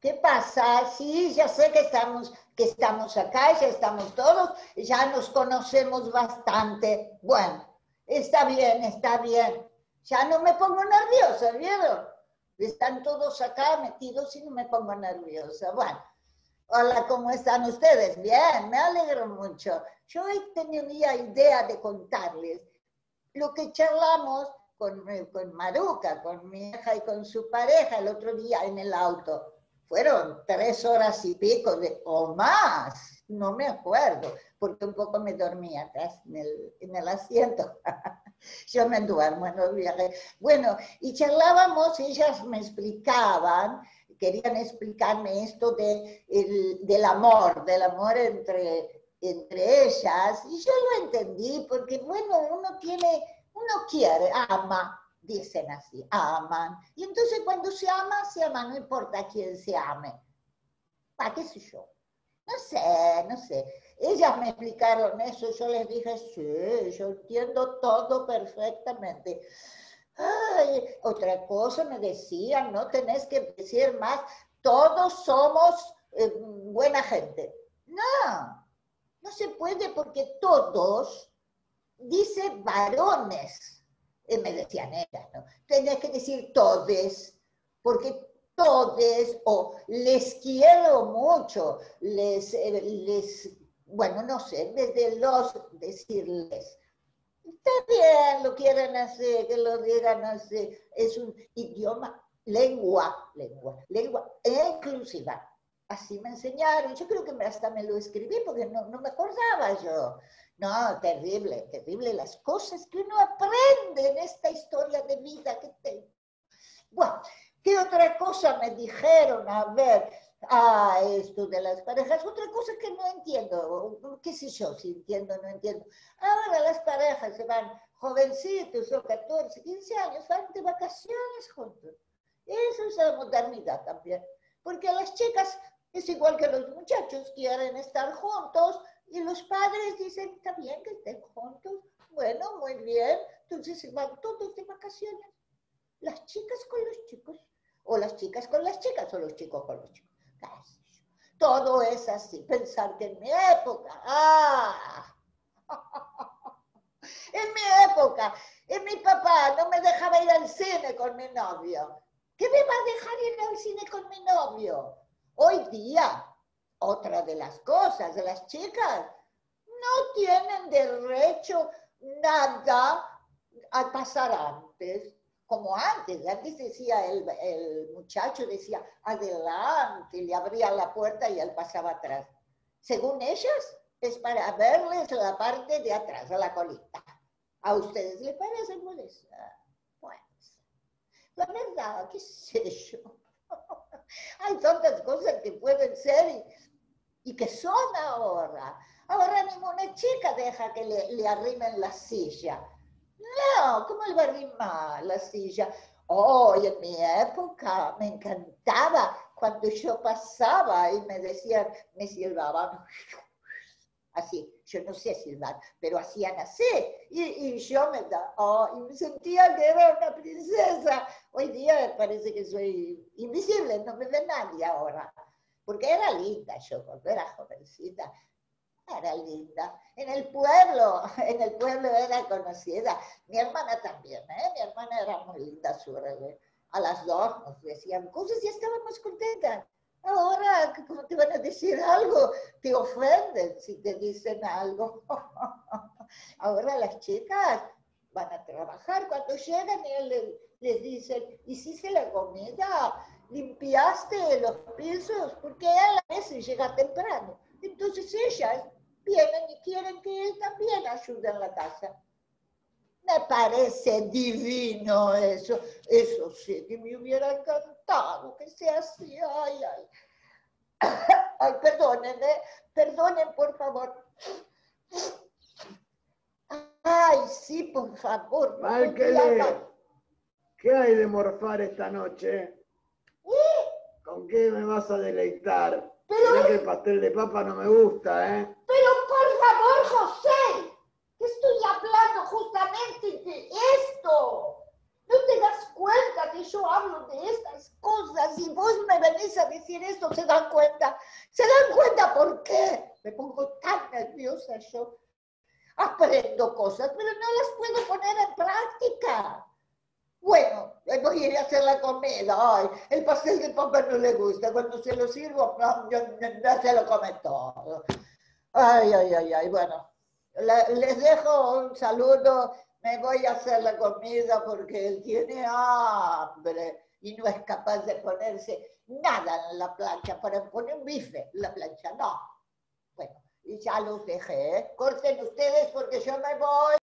¿Qué pasa? Sí, ya sé que estamos acá, ya estamos todos, ya nos conocemos bastante. Bueno, está bien, está bien. Ya no me pongo nerviosa, ¿vieron? Están todos acá metidos y no me pongo nerviosa. Bueno, hola, ¿cómo están ustedes? Bien, me alegro mucho. Yo hoy tenía idea de contarles lo que charlamos con Maruca, con mi hija y con su pareja el otro día en el auto. Fueron 3 horas y pico o más, no me acuerdo, porque un poco me dormía atrás en el asiento. Yo me duermo en los viajes. Bueno, y charlábamos, ellas me explicaban, querían explicarme esto del amor entre ellas, y yo lo entendí, porque bueno, uno quiere, ama, dicen así, aman, y entonces cuando se ama, no importa quién se ame. ¿Qué sé yo? No sé. Ellas me explicaron eso, yo les dije, sí, yo entiendo todo perfectamente. Ay, otra cosa me decían, no tenés que decir más, todos somos buena gente. No se puede porque todos, dice varones, me decían ellas, ¿no? Tenés que decir todes, porque todes, o les quiero mucho, bueno, no sé, desde los decirles. Está bien, lo quieren hacer, que lo digan así. Es un idioma, lengua inclusiva. Así me enseñaron. Yo creo que hasta me lo escribí porque no me acordaba yo. No, terrible, terrible las cosas que uno aprende en esta historia de vida que tengo. Bueno, ¿qué otra cosa me dijeron? A ver, esto de las parejas, otra cosa que no entiendo, qué sé yo, si entiendo o no entiendo. Ahora las parejas se van jovencitos, o 14, 15 años, van de vacaciones juntos. Eso es la modernidad también, porque a las chicas es igual que los muchachos, quieren estar juntos y los padres dicen, está bien que estén juntos, bueno, muy bien, entonces van todos de vacaciones. Las chicas con los chicos, o las chicas con las chicas, o los chicos con los chicos. Todo es así. Pensar que en mi época, en mi época, mi papá no me dejaba ir al cine con mi novio. ¿Qué me va a dejar ir al cine con mi novio? Hoy día, otra de las cosas de las chicas, no tienen derecho nada a pasar antes. Como antes decía el muchacho, decía, adelante, le abría la puerta y él pasaba atrás. Según ellas, es para verles la parte de atrás, a la colita. ¿A ustedes les parece molesta? Bueno, la verdad, qué sé yo. Hay tantas cosas que pueden ser y que son ahora. Ahora ninguna chica deja que le arrimen la silla. No, ¿cómo le va a arrimar la silla? Oh, y en mi época me encantaba cuando yo pasaba y me decían, me silbaban, así, yo no sé silbar, pero hacían así, y yo y me sentía que era una princesa. Hoy día parece que soy invisible, no me ve nadie ahora, porque era linda yo cuando era jovencita. Era linda. En el pueblo era conocida. Mi hermana también, Mi hermana era muy linda, a las dos nos decían cosas y estábamos contentas. Ahora, ¿cómo te van a decir algo? Te ofenden si te dicen algo. Ahora las chicas van a trabajar. Cuando llegan les dicen, ¿hiciste la comida? ¿Limpiaste los pisos? Porque él a veces llega temprano. Entonces ellas vienen y quieren que él también ayude en la casa. Me parece divino eso. Eso sí, que me hubiera encantado que sea así. Ay, perdonen, por favor. Ay, sí, por favor. Michael, ¿qué hay de morfar esta noche? ¿Con qué me vas a deleitar? Mirá que el pastel de papa no me gusta, ¿eh? Pero por favor, José, que estoy hablando justamente de esto. ¿No te das cuenta que yo hablo de estas cosas y vos me venís a decir esto, ¿se dan cuenta? ¿Se dan cuenta por qué? Me pongo tan nerviosa yo. Aprendo cosas, pero no las puedo poner en práctica. Bueno, voy a ir a hacer la comida. Ay, el pastel de papa no le gusta. Cuando se lo sirvo, no se lo come todo. Ay, ay, ay, ay. Bueno, les dejo un saludo. Me voy a hacer la comida porque él tiene hambre y no es capaz de ponerse nada en la plancha para poner un bife en la plancha. No. Bueno, y ya los dejé. Corten ustedes porque yo me voy.